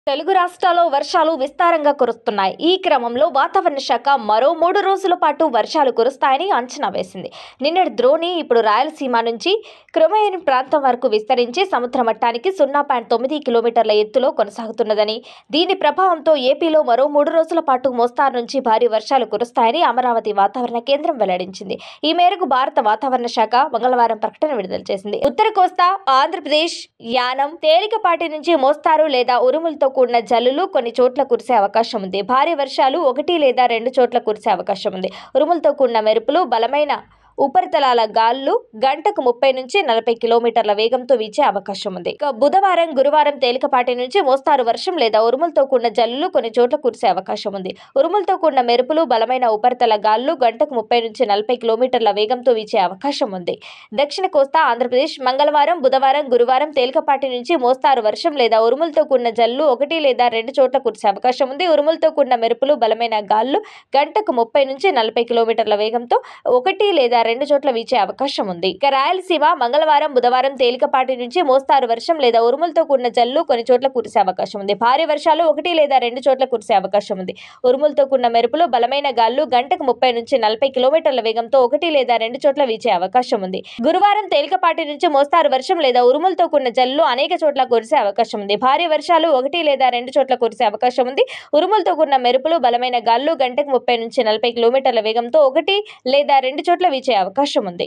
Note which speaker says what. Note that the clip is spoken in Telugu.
Speaker 1: తెలుగు రాష్ట్రాల్లో వర్షాలు విస్తారంగా కురుస్తున్నాయి. ఈ క్రమంలో వాతావరణ శాఖ మరో 3 రోజుల పాటు వర్షాలు కురుస్తాయని అంచనా వేసింది. నిన్నటి ద్రోణి ఇప్పుడు రాయలసీమ నుంచి క్రొమేయిన్ ప్రాంతం వరకు విస్తరించి సముద్ర మట్టానికి 0.9 కిలోమీటర్ల ఎత్తులో కొనసాగుతున్నదని, దీని ప్రభావంతో ఏపీలో మరో 3 రోజుల పాటు మోస్తారు నుంచి భారీ వర్షాలు కురుస్తాయని అమరావతి వాతావరణ కేంద్రం వెల్లడించింది. ఈ మేరకు భారత వాతావరణ శాఖ మంగళవారం ప్రకటన విడుదల చేసింది. ఉత్తర కోస్తా, ఆంధ్రప్రదేశ్, యానం తేలికపాటి నుంచి మోస్తారు లేదా ఉరుములతో కూడిన జల్లులు కొన్ని చోట్ల కురిసే అవకాశం ఉంది. భారీ వర్షాలు 1 లేదా 2 చోట్ల కురిసే అవకాశం ఉంది. ఉరుములతో కూడిన మెరుపులు, బలమైన ఉపరితలాల గాలులు గంటకు 30 నుంచి 40 కిలోమీటర్ల వేగంతో వీచే అవకాశం ఉంది. బుధవారం, గురువారం తేలికపాటి నుంచి మోస్తారు వర్షం లేదా ఉరుములతో కూడిన జల్లులు కొన్ని చోట్ల కురిసే అవకాశం ఉంది. ఉరుములతో కూడిన మెరుపులు, బలమైన ఉపరితల గాలులు గంటకు 30 నుంచి 40 కిలోమీటర్ల వేగంతో వీచే అవకాశం ఉంది. దక్షిణ కోస్తా ఆంధ్రప్రదేశ్ మంగళవారం, బుధవారం, గురువారం తేలికపాటి నుంచి మోస్తారు వర్షం లేదా ఉరుములతో కూడిన జల్లులు 1 లేదా 2 చోట్ల కురిసే అవకాశం ఉంది. ఉరుములతో కూడిన మెరుపులు, బలమైన గాలులు గంటకు 30 నుంచి 40 కిలోమీటర్ల వేగంతో 1 లేదా 2 చోట్ల వీచే అవకాశం ఉంది. ఇక రాయలసీమ మంగళవారం, బుధవారం తేలికపాటి నుంచి మోస్తారు వర్షం లేదా ఉరుములతో కూడిన జల్లులు కొన్ని చోట్ల కురిసే అవకాశం ఉంది. భారీ వర్షాలు 1 లేదా 2 చోట్ల కురిసే అవకాశం ఉంది. ఉరుములతో కూడిన మెరుపులు, బలమైన గాలులు గంటకు 30 నుంచి 40 కిలోమీటర్ల వేగంతో 1 లేదా 2 చోట్ల వీచే అవకాశం ఉంది. గురువారం తేలికపాటి నుంచి మోస్తారు వర్షం లేదా ఉరుములతో కూడిన జల్లులు అనేక చోట్ల కురిసే అవకాశం ఉంది. భారీ వర్షాలు 1 లేదా 2 చోట్ల కురిసే అవకాశం ఉంది. ఉరుములతో కూడిన మెరుపులు, బలమైన గాలులు గంటకు 30 నుంచి 40 కిలోమీటర్ల వేగంతో 1 లేదా 2 చోట్ల వీచే అవకాశం ఉంది.